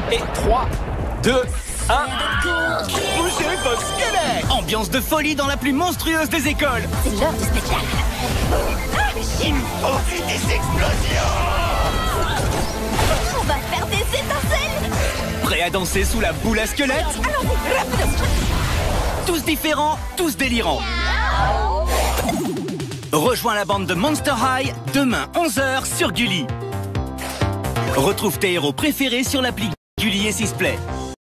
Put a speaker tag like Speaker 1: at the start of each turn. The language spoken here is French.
Speaker 1: Et 3, 2, 1... Bougez vos squelettes!
Speaker 2: Ambiance de folie dans la plus monstrueuse des écoles.
Speaker 3: C'est l'heure du spectacle.
Speaker 4: Il me faut des explosions!
Speaker 3: On va faire des étincelles.
Speaker 2: Prêts à danser sous la boule à squelette?
Speaker 3: Allons-y, rapidos.
Speaker 2: Tous différents, tous délirants. Rejoins la bande de Monster High demain 11h sur Gulli. Retrouve tes héros préférés sur l'appli Gulli et Sisplay.